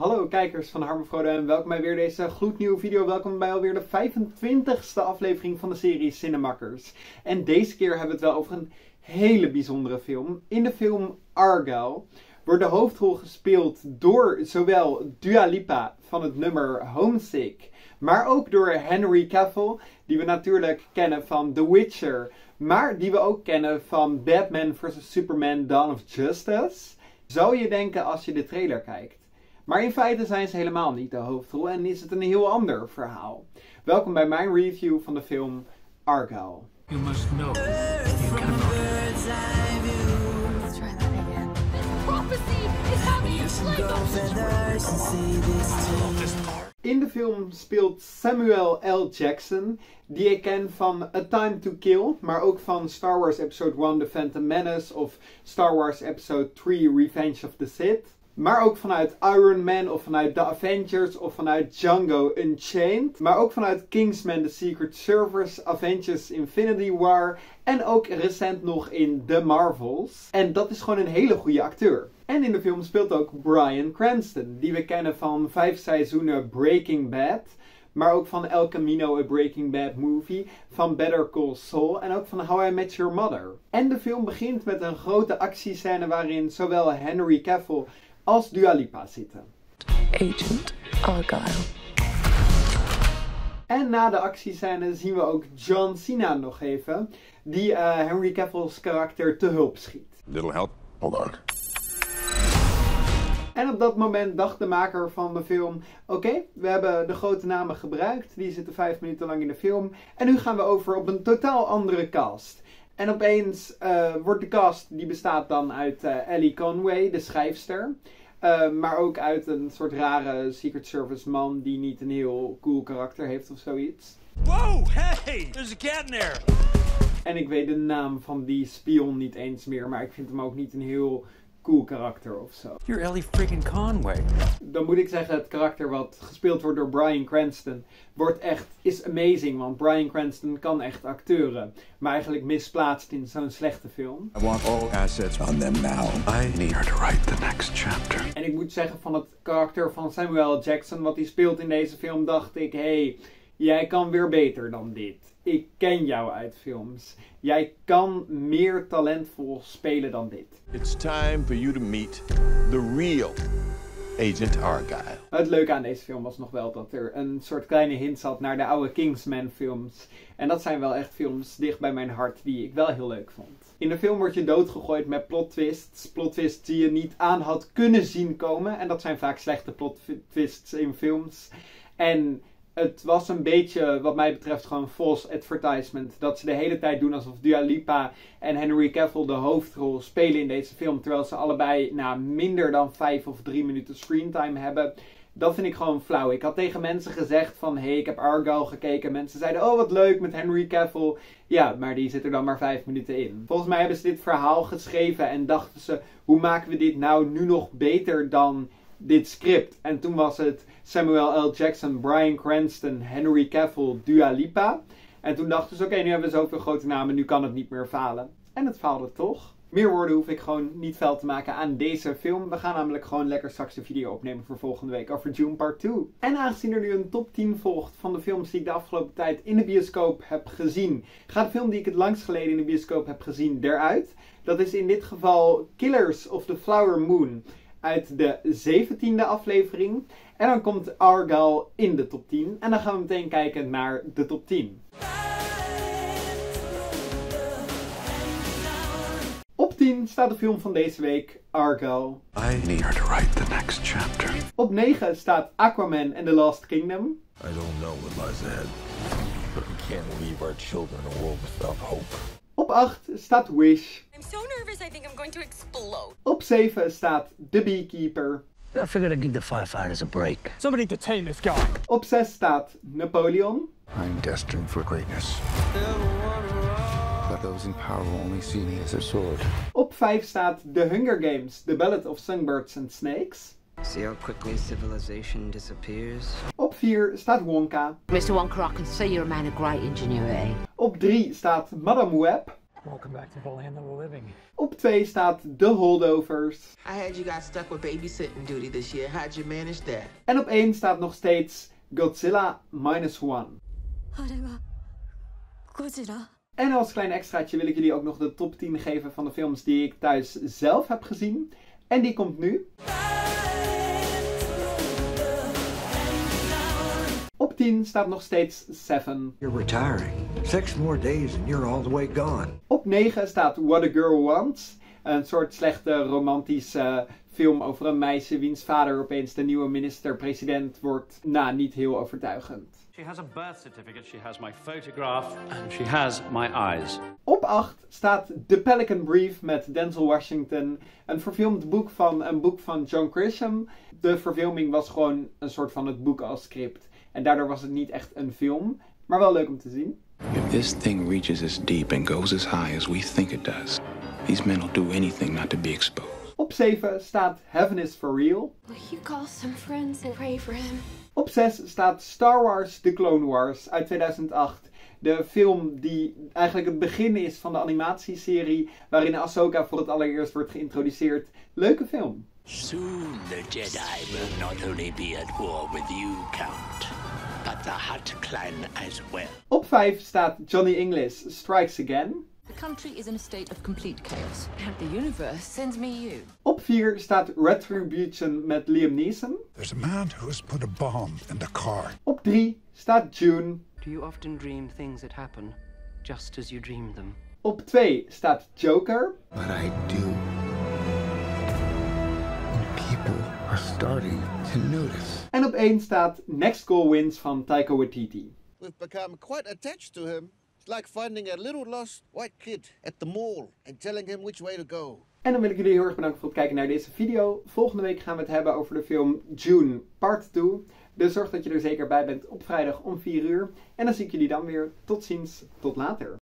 Hallo kijkers van Harmen Frodo en welkom bij weer deze gloednieuwe video. Welkom bij alweer de 25e aflevering van de serie Cinemakkers. En deze keer hebben we het wel over een hele bijzondere film. In de film Argylle wordt de hoofdrol gespeeld door zowel Dua Lipa van het nummer Homesick, maar ook door Henry Cavill, die we natuurlijk kennen van The Witcher, maar die we ook kennen van Batman vs Superman Dawn of Justice. Zou je denken als je de trailer kijkt. Maar in feite zijn ze helemaal niet de hoofdrol en is het een heel ander verhaal. Welkom bij mijn review van de film Argylle. You must know you cannot. Let's try that again. Prophecy is having its In de film speelt Samuel L. Jackson, die ik ken van A Time to Kill, maar ook van Star Wars Episode 1 The Phantom Menace of Star Wars Episode 3 Revenge of the Sith. Maar ook vanuit Iron Man of vanuit The Avengers of vanuit Django Unchained. Maar ook vanuit Kingsman The Secret Service, Avengers Infinity War en ook recent nog in The Marvels. En dat is gewoon een hele goede acteur. En in de film speelt ook Bryan Cranston, die we kennen van 5 seizoenen Breaking Bad. Maar ook van El Camino, A Breaking Bad Movie, van Better Call Saul en ook van How I Met Your Mother. En de film begint met een grote actiescène waarin zowel Henry Cavill als Dua Lipa zitten. Agent Argylle. En na de actiescène zien we ook John Cena nog even, die Henry Cavill's karakter te hulp schiet. Little help? Hold on. En op dat moment dacht de maker van de film, oké, we hebben de grote namen gebruikt, die zitten 5 minuten lang in de film. En nu gaan we over op een totaal andere cast. En opeens wordt de cast, die bestaat dan uit Ellie Conway, de schrijfster. Maar ook uit een soort rare Secret Service man die niet een heel cool karakter heeft of zoiets. Whoa, hey, there's a cat in there. En ik weet de naam van die spion niet eens meer, maar ik vind hem ook niet een heel cool karakter of zo. You're Ellie freaking Conway. Dan moet ik zeggen, het karakter wat gespeeld wordt door Bryan Cranston is amazing, want Bryan Cranston kan echt acteuren, maar eigenlijk misplaatst in zo'n slechte film. I want all assets on them now. I need her to write the next chapter. En ik moet zeggen, van het karakter van Samuel Jackson, wat hij speelt in deze film, dacht ik, hey, jij kan weer beter dan dit. Ik ken jou uit films. Jij kan meer talentvol spelen dan dit. It's time for you to meet the real Agent Argylle. Het leuke aan deze film was nog wel dat er een soort kleine hint zat naar de oude Kingsman films. En dat zijn wel echt films dicht bij mijn hart die ik wel heel leuk vond. In de film word je doodgegooid met plot twists. Plot twists die je niet aan had kunnen zien komen. En dat zijn vaak slechte plot twists in films. En het was een beetje, wat mij betreft, gewoon false advertisement. Dat ze de hele tijd doen alsof Dua Lipa en Henry Cavill de hoofdrol spelen in deze film. Terwijl ze allebei minder dan 5 of 3 minuten screentime hebben. Dat vind ik gewoon flauw. Ik had tegen mensen gezegd van, hey, ik heb Argylle gekeken. Mensen zeiden, oh wat leuk met Henry Cavill. Ja, maar die zit er dan maar 5 minuten in. Volgens mij hebben ze dit verhaal geschreven en dachten ze, hoe maken we dit nou nu nog beter dan dit script? En toen was het Samuel L. Jackson, Bryan Cranston, Henry Cavill, Dua Lipa. En toen dachten ze, oké, nu hebben we zoveel grote namen, nu kan het niet meer falen. En het faalde toch. Meer woorden hoef ik gewoon niet vuil te maken aan deze film. We gaan namelijk gewoon lekker straks de video opnemen voor volgende week over Dune Part 2. En aangezien er nu een top 10 volgt van de films die ik de afgelopen tijd in de bioscoop heb gezien, gaat de film die ik het langst geleden in de bioscoop heb gezien eruit. Dat is in dit geval Killers of the Flower Moon uit de 17e aflevering. En dan komt Argylle in de top 10. En dan gaan we meteen kijken naar de top 10. Op 10 staat de film van deze week, Argylle. I need her to write the next chapter. Op 9 staat Aquaman and the Lost Kingdom. I don't know what lies ahead, but we can't leave our children in a world without hope. Op 8 staat Wish. I'm so nervous I think I'm going to explode. Op 7 staat The Beekeeper. I figured I'd give the firefighters a break. Somebody detain this guy. Op 6 staat Napoleon. I'm destined for greatness. But those in power will only see me as a sword. Op 5 staat The Hunger Games, The Ballad of Songbirds and Snakes. See how quickly civilization disappears? Op 4 staat Wonka. Mr. Wonka, I can see you're a man of great ingenuity. Op 3 staat Madame Web. Welcome back to the land of the living. Op 2 staat The Holdovers. I heard you got stuck with babysitting duty this year. How'd you manage that? En op 1 staat nog steeds Godzilla Minus One. En als klein extraatje wil ik jullie ook nog de top 10 geven van de films die ik thuis zelf heb gezien. En die komt nu. Op 10 staat nog steeds Seven. You're retiring. 6 more days and you're all the way gone. Op 9 staat What a Girl Wants. Een soort slechte romantische film over een meisje wiens vader opeens de nieuwe minister-president wordt. Nou, niet heel overtuigend. She has a birth certificate, she has my photograph, and she has my eyes. Op 8 staat The Pelican Brief met Denzel Washington. Een verfilmd boek van John Grisham. De verfilming was gewoon een soort van het boek als script. En daardoor was het niet echt een film, maar wel leuk om te zien. If this thing reaches as deep and goes as high as we think it does, these men will do anything not to be exposed. Op 7 staat Heaven is for Real. Will you call some friends and pray for him? Op 6 staat Star Wars The Clone Wars uit 2008. De film die eigenlijk het begin is van de animatieserie waarin Ahsoka voor het allereerst wordt geïntroduceerd. Leuke film. Soon the Jedi will not only be at war with you, Count, but the Hutt clan as well. Op 5 staat Johnny English Strikes Again. The country is in a state of complete chaos, and the universe sends me you. Op 4 staat Retribution met Liam Neeson. There's a man who has put a bomb in the car. Op 3 staat June. Do you often dream things that happen just as you dream them? Op 2 staat Joker. But I do. People are starting to notice. En op 1 staat Next Goal Wins van Taika Waititi. We've become quite attached to him. It's like finding a little lost white kid at the mall and telling him which way to go. En dan wil ik jullie heel erg bedanken voor het kijken naar deze video. Volgende week gaan we het hebben over de film June Part 2. Dus zorg dat je er zeker bij bent op vrijdag om 4 uur. En dan zie ik jullie dan weer. Tot ziens, tot later.